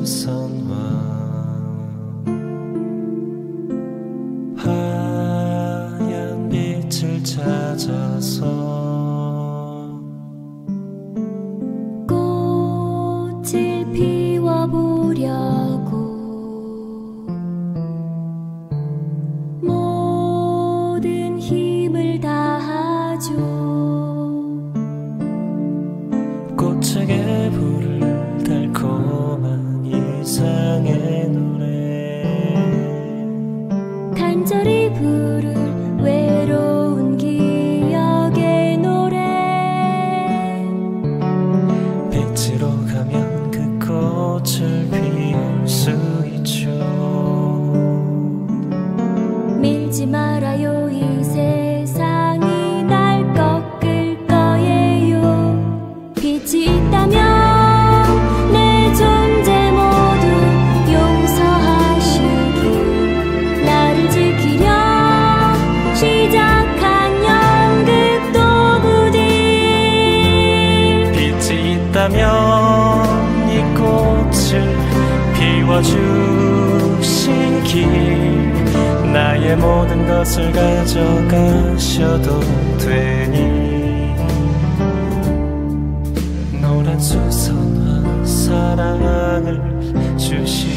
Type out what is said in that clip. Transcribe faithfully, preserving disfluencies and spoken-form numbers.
수선화 하얀 빛을 찾아서 꽃을 피워보려고 모든 힘을 다하죠. 꽃에게 부를 달콤한 이상의 노래 간절히 부를 외로운 기억의 노래 빛으로 가면 그 꽃을 피울 수 있죠. 밀지 말아요 이 세상이 날 꺾을 거예요. 빛이 있다면 내 존재 모두 용서하시고 나를 지키려 시작한 연극도 부디 빛이 있다면 이 꽃을 피워주신 길 나의 모든 것을 가져가셔도 되니 노란 수선화 사랑을 주시